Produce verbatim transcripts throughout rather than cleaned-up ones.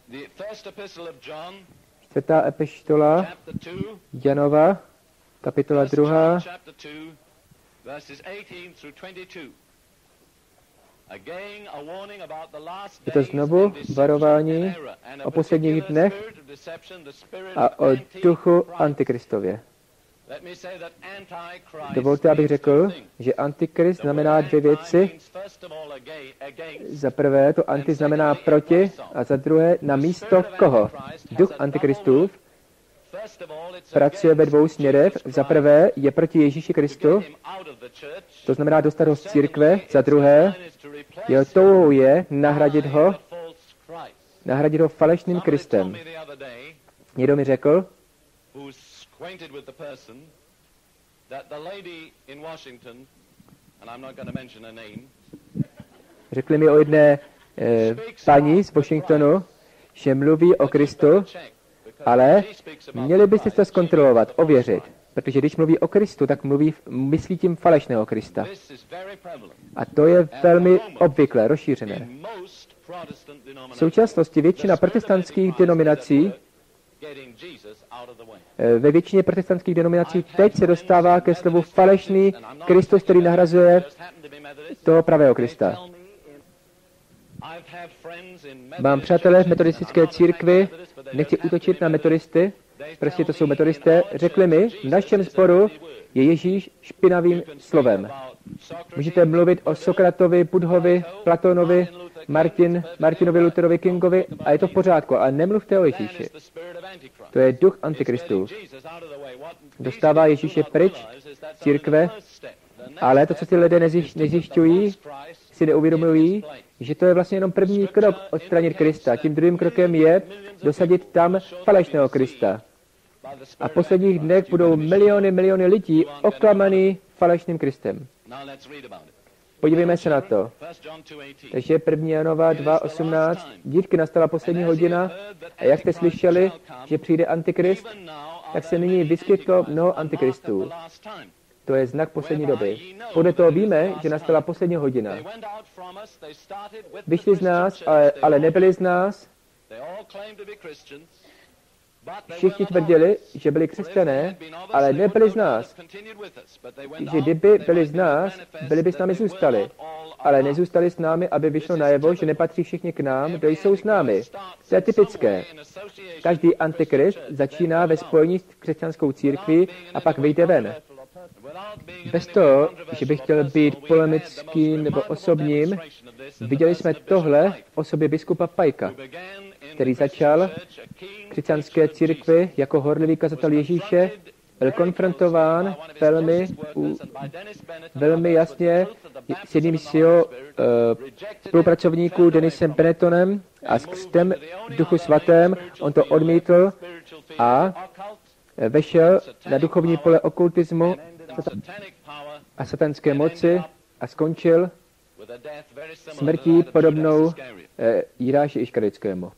Čtvrtá epištola Janova, kapitola druhá, je to znovu varování o posledních dnech a o duchu Antikristově. Dovolte, abych řekl, že Antikrist znamená dvě věci. Za prvé, to anti znamená proti, a za druhé, na místo koho. Duch Antikristův pracuje ve dvou směrech. Za prvé je proti Ježíši Kristu, to znamená dostat ho z církve. Za druhé, jeho touhou je nahradit ho, nahradit ho falešným Kristem. Někdo mi řekl, řekli mi o jedné eh, paní z Washingtonu, že mluví o Kristu, ale měli byste to zkontrolovat, ověřit, protože když mluví o Kristu, tak mluví, myslí tím falešného Krista. A to je velmi obvyklé, rozšířené. V současnosti většina protestantských denominací Ve většině protestantských denominací teď se dostává ke slovu falešný Kristus, který nahrazuje toho pravého Krista. Mám přátelé v metodistické církvi, nechci útočit na metodisty, prostě to jsou metodisté, řekli mi, v našem sboru je Ježíš špinavým slovem. Můžete mluvit o Sokratovi, Budhovi, Platonovi, Martin, Martinovi, Lutherovi, Kingovi a je to v pořádku, ale nemluvte o Ježíši. To je duch Antikristu. Dostává Ježíše pryč z církve, ale to, co ty lidé nezjišťují, si neuvědomují, že to je vlastně jenom první krok odstranit Krista. Tím druhým krokem je dosadit tam falešného Krista. A v posledních dnech budou miliony, miliony lidí oklamaný falešným Kristem. Podívejme se na to. Takže první Janova dva osmnáct. Dívky, nastala poslední hodina a jak jste slyšeli, že přijde Antikrist, tak se nyní vyskytlo mnoho Antikristů. To je znak poslední doby. Podle toho víme, že nastala poslední hodina. Vyšli z nás, ale, ale nebyli z nás. Všichni tvrdili, že byli křesťané, ale nebyli z nás. Že kdyby byli z nás, byli by s námi zůstali. Ale nezůstali s námi, aby vyšlo najevo, že nepatří všichni k nám, kdo jsou s námi. To je typické. Každý antikrist začíná ve spojení s křesťanskou církví a pak vyjde ven. Bez toho, že bych chtěl být polemickým nebo osobním, viděli jsme tohle v osobě biskupa Pajka, který začal v křesťanské církvi jako horlivý kazatel Ježíše, byl konfrontován velmi, velmi jasně s jedním z jeho uh, spolupracovníků Denisem Bennettonem a s křtem Duchu svatém. On to odmítl a vešel na duchovní pole okultismu a satanské moci a skončil smrtí podobnou eh, Jidáši Iškaritskému.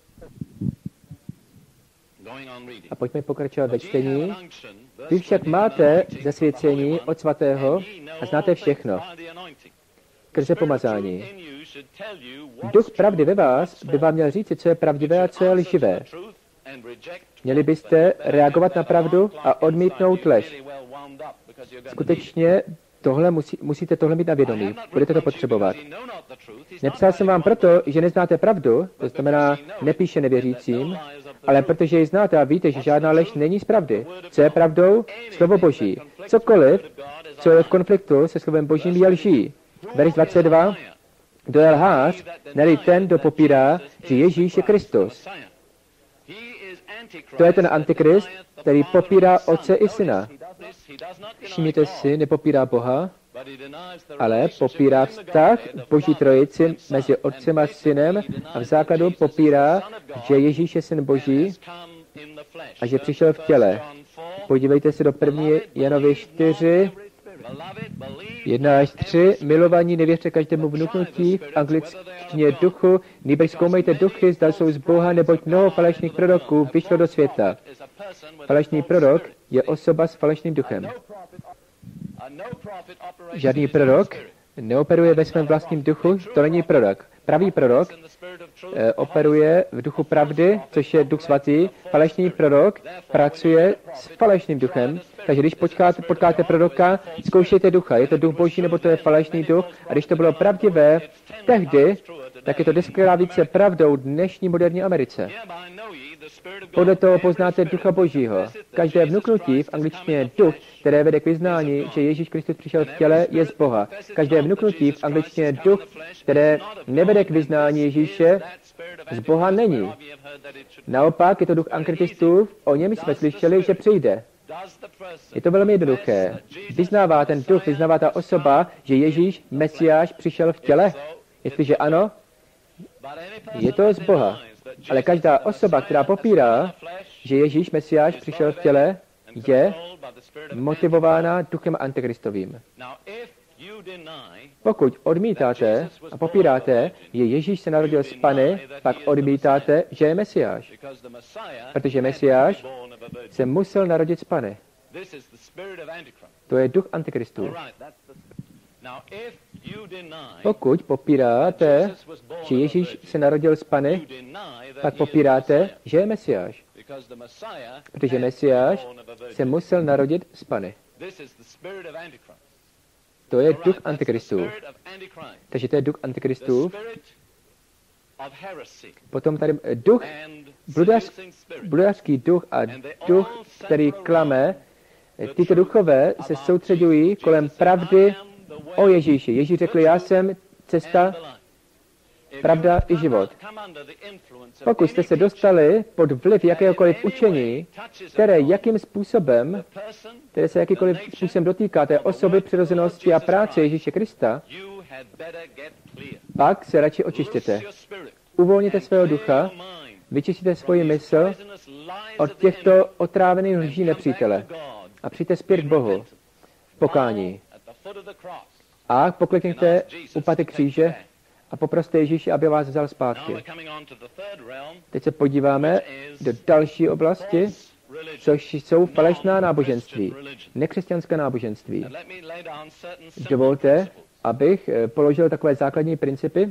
A pojďme pokračovat ve čtení. Vy však máte zasvěcení od svatého a znáte všechno. Skrze pomazání. Duch pravdy ve vás by vám měl říct, co je pravdivé a co je lživé. Měli byste reagovat na pravdu a odmítnout lež. Skutečně tohle musí, musíte tohle mít na vědomí. Budete to potřebovat. Nepsal jsem vám proto, že neznáte pravdu, to znamená nepíše nevěřícím, ale protože ji znáte a víte, že žádná lež není z pravdy. Co je pravdou? Slovo Boží. Cokoliv, co je v konfliktu se slovem Božím, je lží. Verš dvacet dva. Kdo je lhář, ne-li ten, kdo popírá, že Ježíš je Kristus. To je ten antikrist, který popírá Otce i Syna. Všimněte si, nepopírá Boha, ale popírá vztah Boží trojici mezi Otcem a Synem a v základu popírá, že Ježíš je Syn Boží a že přišel v těle. Podívejte se do první Janovy čtyři, jedna až tři. Milovaní, nevěřte každému vnuknutí, v angličtině duchu, nýbrž zkoumejte duchy, zda jsou z Boha, neboť mnoho falešných proroků vyšlo do světa. Falešný prorok je osoba s falešným duchem. Žádný prorok neoperuje ve svém vlastním duchu, to není prorok. Pravý prorok eh, operuje v duchu pravdy, což je duch svatý. Falešný prorok pracuje s falešným duchem. Takže když potkáte, potkáte proroka, zkoušejte ducha. Je to duch boží, nebo to je falešný duch? A když to bylo pravdivé tehdy, tak je to desetkrát více pravdou dnešní moderní Americe. Podle toho poznáte ducha božího. Každé vnuknutí v angličtině duch, které vede k vyznání, že Ježíš Kristus přišel v těle, je z Boha. Každé vnuknutí v angličtině duch, které nevede k vyznání Ježíše, z Boha není. Naopak je to duch antikristů, o něm jsme slyšeli, že přijde. Je to velmi jednoduché. Vyznává ten duch, vyznává ta osoba, že Ježíš, Mesiáš, přišel v těle? Jestliže ano, je to z Boha. Ale každá osoba, která popírá, že Ježíš, Mesiáš, přišel v těle, je motivována duchem antikristovým. Pokud odmítáte a popíráte, že Ježíš se narodil z Panny, pak odmítáte, že je Mesiáš. Protože Mesiáš se musel narodit z Panny. To je duch antikristů. Pokud popíráte, že Ježíš se narodil z Panny, pak popíráte, že je Mesiáš. Protože Mesiáš se musel narodit z Panny. To je duch antikristů. Takže to je duch antikristů. Potom tady duch, bludařský duch a duch, který klame, tyto duchové se soustředují kolem pravdy o Ježíši. Ježíš řekl, já jsem cesta, pravda i život. Pokud jste se dostali pod vliv jakéhokoliv učení, které jakým způsobem, které se jakýkoliv způsobem dotýká té osoby, přirozenosti a práce Ježíše Krista, pak se radši očistěte. Uvolněte svého ducha, vyčistíte svoji mysl od těchto otrávených lží nepřítele a přijďte zpět k Bohu v pokání. A poklekněte u paty kříže a poproste Ježíše, aby vás vzal zpátky. Teď se podíváme do další oblasti, což jsou falešná náboženství, nekřesťanská náboženství. Dovolte, abych položil takové základní principy.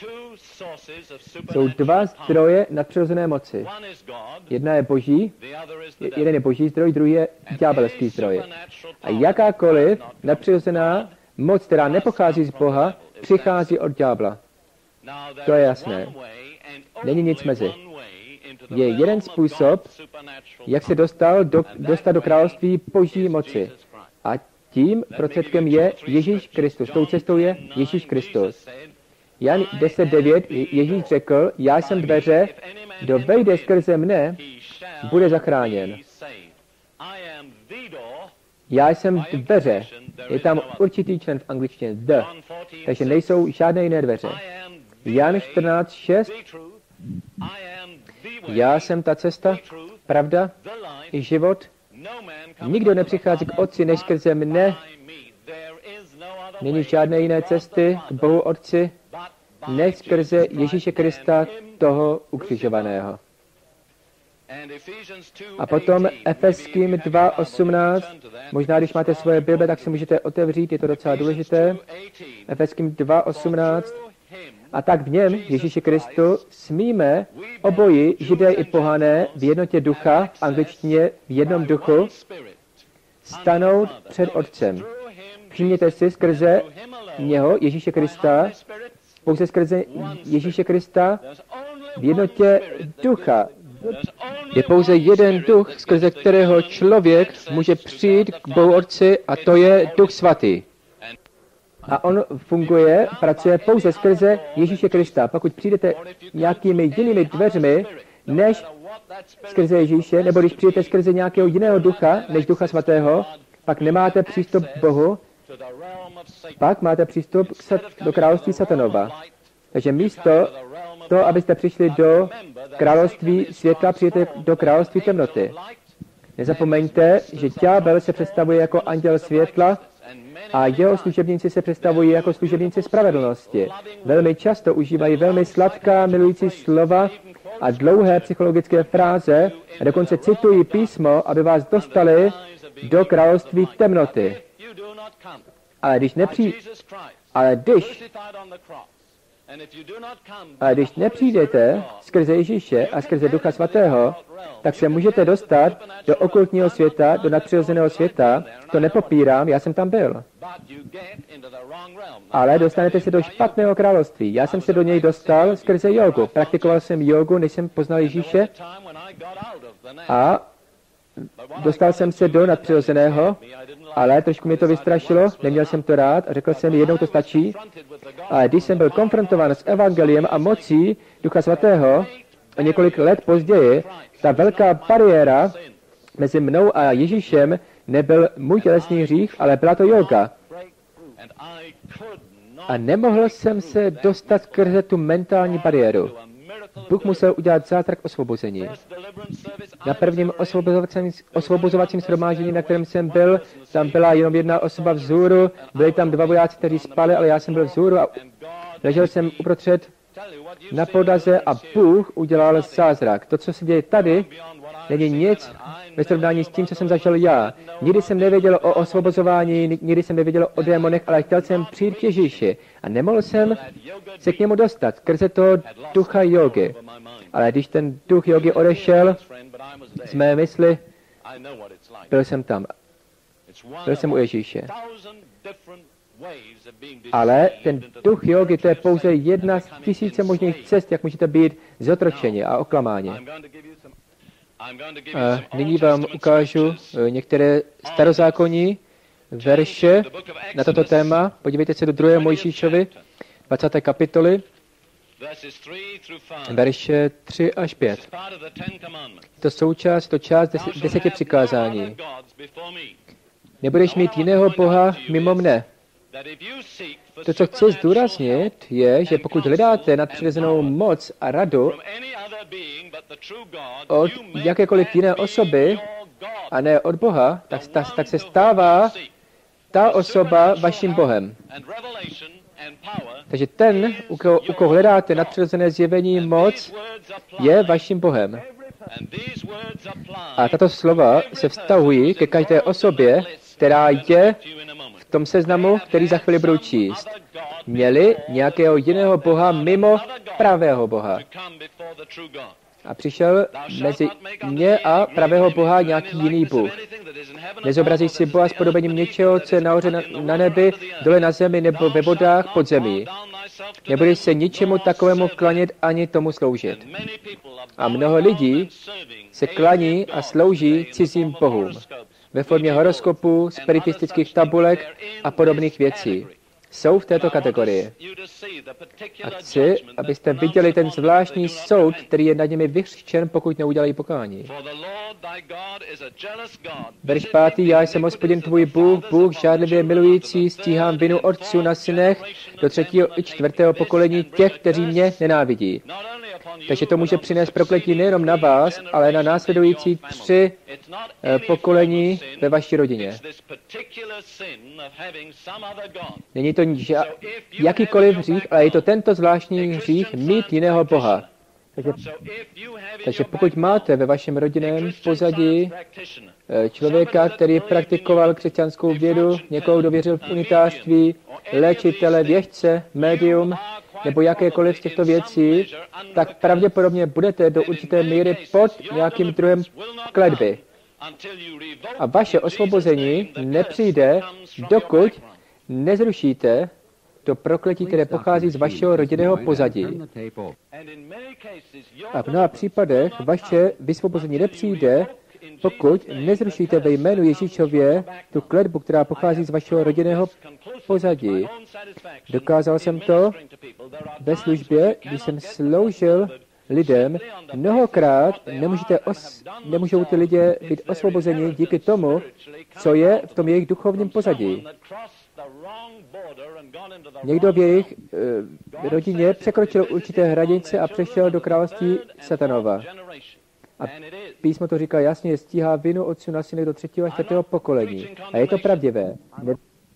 Jsou dva zdroje nadpřirozené moci. Jedna je boží, jeden je boží zdroj, druhý je ďábelský zdroj. A jakákoliv nadpřirozená moc, která nepochází z Boha, přichází od ďábla. To je jasné. Není nic mezi. Je jeden způsob, jak se dostal do, dostat do království boží moci. A tím prostředkem je Ježíš Kristus. Tou cestou je Ježíš Kristus. Jan deset devět Ježíš řekl, já jsem dveře, kdo vejde skrze mne, bude zachráněn. Já jsem dveře. Je tam určitý člen v angličtině the. Takže nejsou žádné jiné dveře. Jan čtrnáct šest Já jsem ta cesta, pravda i život. Nikdo nepřichází k Otci, než skrze mne. Není žádné jiné cesty k Bohu Otci, než skrze Ježíše Krista, toho ukřižovaného. A potom Efeským dva osmnáct Možná, když máte svoje Bible, tak si můžete otevřít, je to docela důležité. Efeským dva osmnáct A tak v něm, Ježíši Kristu, smíme oboji, Židé i pohané, v jednotě ducha, v angličtině v jednom duchu, stanout před Otcem. Všimněte si skrze něho, Ježíše Krista, pouze skrze Ježíše Krista, v jednotě ducha. Je pouze jeden duch, skrze kterého člověk může přijít k Bohu Otci, a to je Duch Svatý. A on funguje, pracuje pouze skrze Ježíše Krista. Pokud přijdete nějakými jinými dveřmi, než skrze Ježíše, nebo když přijdete skrze nějakého jiného ducha, než Ducha Svatého, pak nemáte přístup k Bohu, pak máte přístup k sat- do království Satanova. Takže místo toho, abyste přišli do království světla, přijete do království temnoty. Nezapomeňte, že ďábel se představuje jako anděl světla a jeho služebníci se představují jako služebníci spravedlnosti. Velmi často užívají velmi sladká, milující slova a dlouhé psychologické fráze a dokonce citují písmo, aby vás dostali do království temnoty. Ale když nepři... Ale když, ale když nepřijdete skrze Ježíše a skrze Ducha Svatého, tak se můžete dostat do okultního světa, do nadpřirozeného světa. To nepopírám, já jsem tam byl. Ale dostanete se do špatného království. Já jsem se do něj dostal skrze jogu. Praktikoval jsem jogu, než jsem poznal Ježíše. A dostal jsem se do nadpřirozeného, ale trošku mě to vystrašilo, neměl jsem to rád a řekl jsem, jednou to stačí. Ale když jsem byl konfrontován s evangeliem a mocí Ducha Svatého, a několik let později, ta velká bariéra mezi mnou a Ježíšem nebyl můj tělesný hřích, ale byla to yoga. A nemohl jsem se dostat skrze tu mentální bariéru. Bůh musel udělat zázrak osvobození. Na prvním osvobozovacím, osvobozovacím shromáždění, na kterém jsem byl, tam byla jenom jedna osoba vzhůru, byli tam dva vojáci, kteří spali, ale já jsem byl vzhůru a ležel jsem uprostřed na podaze a Bůh udělal zázrak. To, co se děje tady, není nic ve srovnání s tím, co jsem zažil já. Nikdy jsem nevěděl o osvobozování, nikdy jsem nevěděl o démonech, ale chtěl jsem přijít k Ježíši a nemohl jsem se k němu dostat skrze toho ducha jogy. Ale když ten duch jogy odešel z mé mysli, byl jsem tam. Byl jsem u Ježíše. Ale ten duch jogy, to je pouze jedna z tisíce možných cest, jak můžete být zotročeni a oklamáni. A nyní vám ukážu některé starozákonní verše na toto téma. Podívejte se do druhé Mojžíšovi, dvacáté kapitoly, verše tři až pět. To součást, to část deseti přikázání. Nebudeš mít jiného Boha mimo mne. To, co chci zdůraznit, je, že pokud hledáte nadpřirozenou moc a radu od jakékoliv jiné osoby a ne od Boha, tak, tak, tak se stává ta osoba vaším Bohem. Takže ten, u koho, u koho hledáte nadpřirozené zjevení moc, je vaším Bohem. A tato slova se vztahují ke každé osobě, která je v tom seznamu, který za chvíli budu číst. Měli nějakého jiného Boha mimo pravého Boha. A přišel mezi mě a pravého Boha nějaký jiný Bůh. Nezobrazíš si Boha s podobením něčeho, co je nahoře na, na nebi, dole na zemi nebo ve vodách pod zemí. Nebudeš se ničemu takovému klanit ani tomu sloužit. A mnoho lidí se klaní a slouží cizím bohům ve formě horoskopů, spiritistických tabulek a podobných věcí. Jsou v této kategorii. A chci, abyste viděli ten zvláštní soud, který je nad nimi vyřčen, pokud neudělají pokání. Verš pátý. Já jsem Hospodin tvůj Bůh, Bůh žádlivě milující, stíhám vinu otců na synech do třetího i čtvrtého pokolení těch, kteří mě nenávidí. Takže to může přinést prokletí nejenom na vás, ale na následující tři eh, pokolení ve vaší rodině. Není to ža- jakýkoliv hřích, ale je to tento zvláštní hřích mít jiného Boha. Takže, takže pokud máte ve vašem rodinném pozadí eh, člověka, který praktikoval křesťanskou vědu, někoho, kdo věřil v unitářství, léčitele, věštce, médium, nebo jakékoliv z těchto věcí, tak pravděpodobně budete do určité míry pod nějakým druhem kletby. A vaše osvobození nepřijde, dokud nezrušíte to prokletí, které pochází z vašeho rodinného pozadí. A v mnoha případech vaše vysvobození nepřijde, pokud nezrušíte ve jménu Ježíšově tu kletbu, která pochází z vašeho rodinného pozadí. Dokázal jsem to ve službě, když jsem sloužil lidem. Mnohokrát nemůžete os, nemůžou ty lidé být osvobozeni díky tomu, co je v tom jejich duchovním pozadí. Někdo v jejich uh, rodině překročil určité hranice a přešel do království satanova. A písmo to říká jasně, stíhá vinu otců na syny do třetího a čtvrtého pokolení. A je to pravdivé. Ne,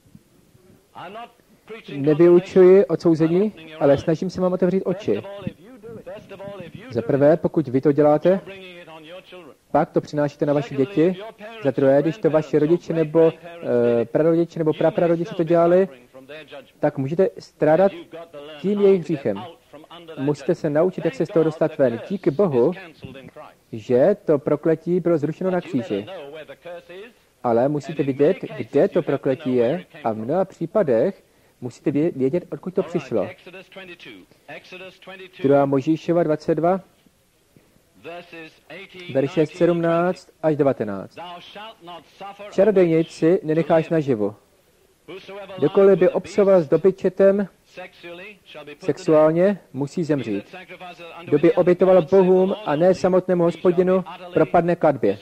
nevyučuji odsouzení, ale snažím se vám otevřít oči. Za prvé, pokud vy to děláte, pak to přinášíte na vaše děti. Za druhé, když to vaši rodiče nebo uh, prarodiče nebo praprarodiče to dělali, tak můžete strádat tím jejich hříchem. Musíte se naučit, jak se z toho dostat ven. Díky Bohu, že to prokletí bylo zrušeno na kříži. Ale musíte vidět, kde to prokletí je, a v mnoha případech musíte vědět, odkud to přišlo. druhá Mojžíšova dvacet dva, verše sedmnáct až devatenáct. Čarodějnici nenecháš naživu. Kdokoliv by obsoval s dobyčetem sexuálně, musí zemřít. Kdo by obětoval bohům a ne samotnému Hospodinu, propadne klatbě.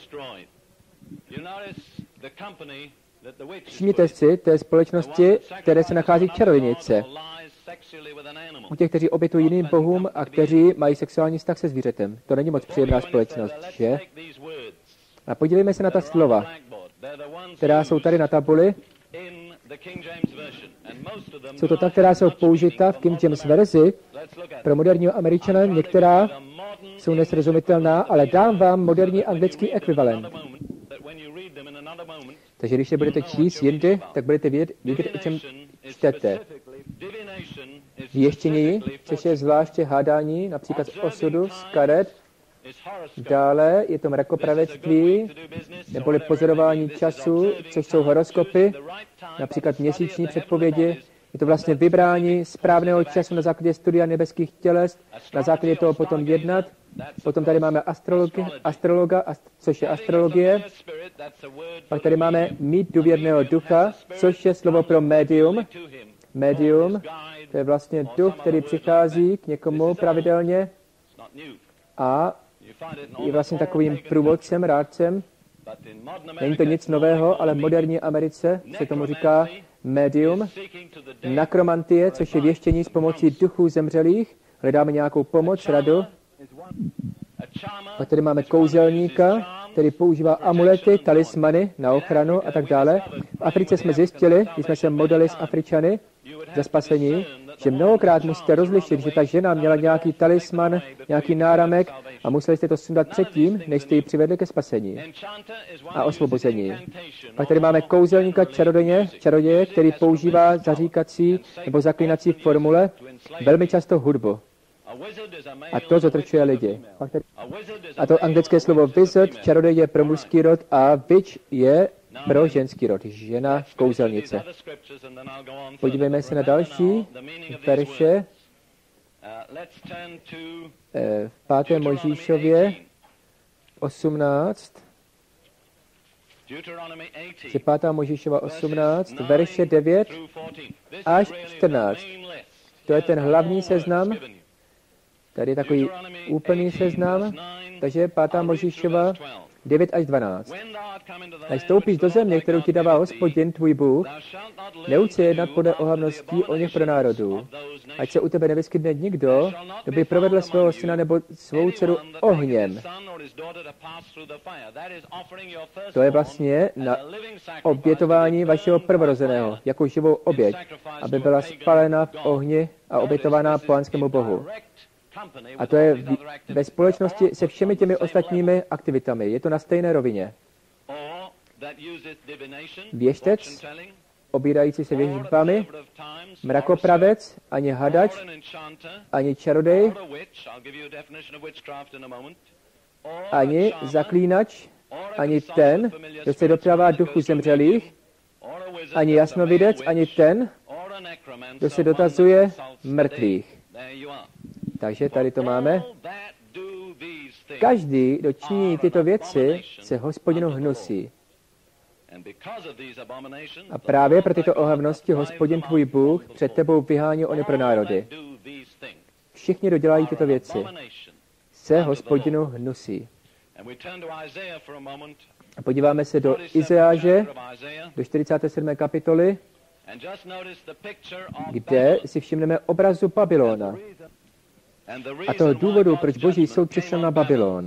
Všimněte si té společnosti, které se nachází čarodějnice. U těch, kteří obětují jiným bohům a kteří mají sexuální vztah se zvířetem. To není moc příjemná společnost, že? A podívejme se na ta slova, která jsou tady na tabuli. Jsou to ta, která jsou použita v King James verzi. Pro moderního Američana některá jsou nesrozumitelná, ale dám vám moderní anglický ekvivalent. Takže když je budete číst jindy, tak budete vědět, vědět o čem čtete. Věštění, což je zvláště hádání, například z osudu, z karet. Dále je to mrakopravectví, neboli pozorování času, což jsou horoskopy, například měsíční předpovědi. Je to vlastně vybrání správného času na základě studia nebeských těles, na základě toho potom jednat. Potom tady máme astrologi, astrologa, ast, což je astrologie. Pak tady máme mít důvěrného ducha, což je slovo pro médium. Médium, to je vlastně duch, který přichází k někomu pravidelně a je vlastně takovým průvodcem, rádcem. Není to nic nového, ale v moderní Americe se tomu říká médium. Nakromantie, což je věštění s pomocí duchů zemřelých. Hledáme nějakou pomoc, radu. Pak tady máme kouzelníka, který používá amulety, talismany na ochranu a tak dále. V Africe jsme zjistili, když jsme se modlili s Afričany za spasení, že mnohokrát musíte rozlišit, že ta žena měla nějaký talisman, nějaký náramek a museli jste to sundat předtím, než jste ji přivedli ke spasení a osvobození. Pak tady máme kouzelníka čaroděje, čaroděje, který používá zaříkací nebo zaklínací formule, velmi často hudbu. A to zotročuje lidi. A to anglické slovo wizard, čarodej je pro mužský rod a witch je pro ženský rod, žena kouzelnice. Podívejme se na další verše. V páté Mojžíšově osmnáct, pátá Mojžíšova osmnáct, verše devět až čtrnáct. To je ten hlavní seznam. Tady je takový úplný seznam, takže pátá Mojžíšova devět až dvanáct. Až stoupíš do země, kterou ti dává Hospodin, tvůj Bůh, neuč se jednat podle ohavností o něch pro národů. Ať se u tebe nevyskytne nikdo, kdo by provedl svého syna nebo svou dceru ohněm. To je vlastně na obětování vašeho prvorozeného, jako živou oběť, aby byla spalena v ohni a obětovaná Pánskému Bohu. A to je ve společnosti se všemi těmi ostatními aktivitami. Je to na stejné rovině. Věštec, obírající se věštbami, mrakopravec, ani hadač, ani čarodej, ani zaklínač, ani ten, kdo se dopravá duchu zemřelých, ani jasnovidec, ani ten, kdo se dotazuje mrtvých. Takže tady to máme. Každý, kdo činí tyto věci, se Hospodinu hnusí. A právě pro tyto ohavnosti Hospodin tvůj Bůh před tebou vyhání ony pro národy. Všichni, kdo dělají tyto věci, se Hospodinu hnusí. A podíváme se do Izajáše, do čtyřicáté sedmé kapitoly, kde si všimneme obrazu Babylona. A toho důvodu, proč Boží soud přišel na Babylon.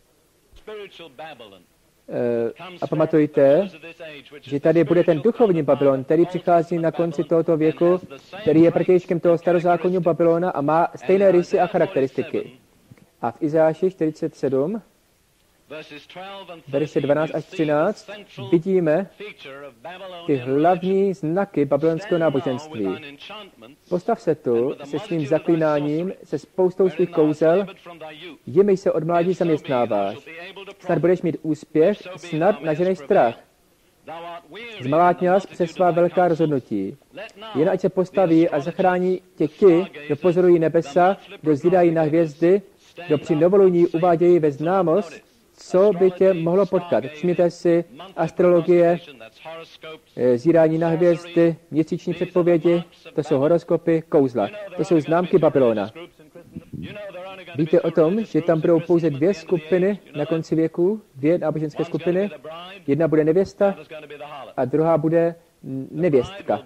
A pamatujte, že tady bude ten duchovní Babylon, který přichází na konci tohoto věku, který je protějškem toho starozákonního Babylona a má stejné rysy a charakteristiky. A v Izajáši čtyřicet sedm verše dvanáct až třináct, vidíme ty hlavní znaky babylonského náboženství. Postav se tu se svým zaklínáním, se spoustou svých kouzel, jimi se od mládí zaměstnáváš. Snad budeš mít úspěch, snad naženeš strach. Zmalátňas přes svá velká rozhodnutí. Jen ať se postaví a zachrání tě ti, kdo pozorují nebesa, kdo zírají na hvězdy, kdo při novoluní uvádějí ve známost, co by tě mohlo potkat. Všimněte si astrologie, zírání na hvězdy, měsíční předpovědi, to jsou horoskopy, kouzla. To jsou známky Babylona. Víte o tom, že tam budou pouze dvě skupiny na konci věku, dvě náboženské skupiny. Jedna bude nevěsta a druhá bude nevěstka.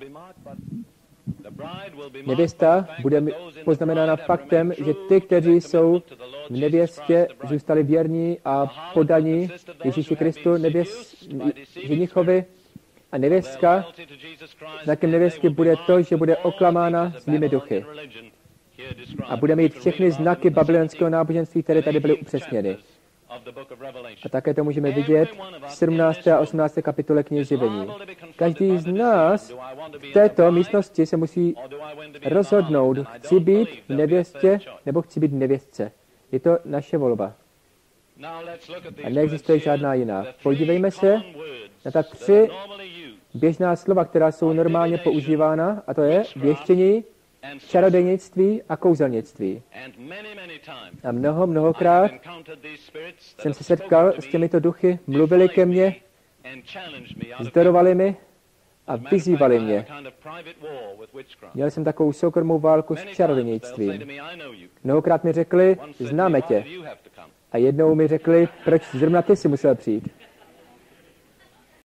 Nevěsta bude poznamenána faktem, že ty, kteří jsou v nevěstě, zůstali věrní a podaní Ježíši Kristu, nevěst, ženichovi, a nevěstka, znakem nevěstky bude to, že bude oklamána zlými duchy. A bude mít všechny znaky babylonského náboženství, které tady byly upřesněny. A také to můžeme vidět v sedmnácté a osmnácté kapitole knihy Zjevení. Každý z nás v této místnosti se musí rozhodnout, chci být v nevěstě nebo chci být v nevěstce. Je to naše volba. A neexistuje žádná jiná. Podívejme se na ta tři běžná slova, která jsou normálně používána, a to je věštění, čarodějnictví a kouzelnictví. A mnoho, mnohokrát jsem se setkal s těmito duchy, mluvili ke mně, zdarovali mi a vyzývali mě. Měl jsem takovou soukromou válku s čarodějnictvím. Mnohokrát mi řekli, známe tě. A jednou mi řekli, proč zrovna ty si musel přijít.